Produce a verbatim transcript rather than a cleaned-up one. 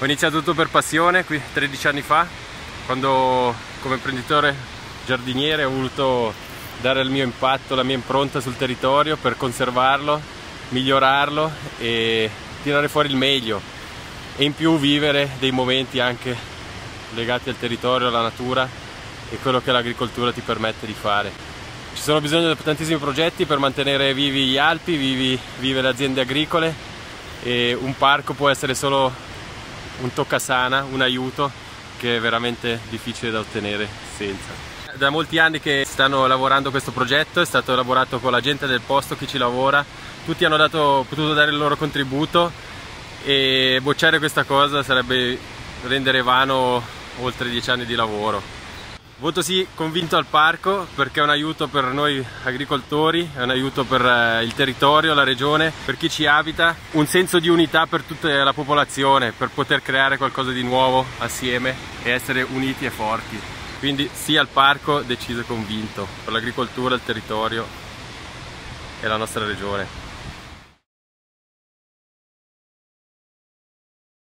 Ho iniziato tutto per passione qui tredici anni fa, quando come imprenditore giardiniere ho voluto dare il mio impatto, la mia impronta sul territorio per conservarlo, migliorarlo e tirare fuori il meglio, e in più vivere dei momenti anche legati al territorio, alla natura e quello che l'agricoltura ti permette di fare. Ci sono bisogno di tantissimi progetti per mantenere vivi gli Alpi, vivi, vive le aziende agricole, e un parco può essere solo un toccasana, un aiuto che è veramente difficile da ottenere senza. Da molti anni che stanno lavorando questo progetto, è stato elaborato con la gente del posto, chi ci lavora, tutti hanno dato, potuto dare il loro contributo, e bocciare questa cosa sarebbe rendere vano oltre dieci anni di lavoro. Voto sì convinto al parco perché è un aiuto per noi agricoltori, è un aiuto per il territorio, la regione, per chi ci abita, un senso di unità per tutta la popolazione, per poter creare qualcosa di nuovo assieme e essere uniti e forti. Quindi sì al parco, deciso e convinto, per l'agricoltura, il territorio e la nostra regione.